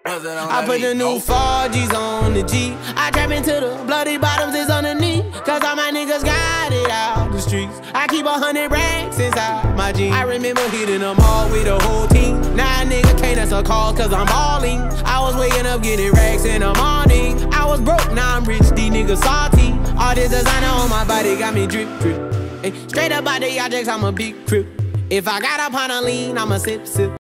I put the new 4Gs on the G. I trap into the bloody bottoms is underneath. Cause all my niggas got it out the streets. I keep 100 racks inside my jeans. I remember hitting them all with the whole team. Now a nigga can't answer calls cause I'm balling. I was waking up getting racks in the morning. I was broke, now I'm rich, these niggas salty. All this designer on my body got me drip drip. Hey, straight up out the objects, I'm a big crip. If I got up on a lean, I'm a sip sip.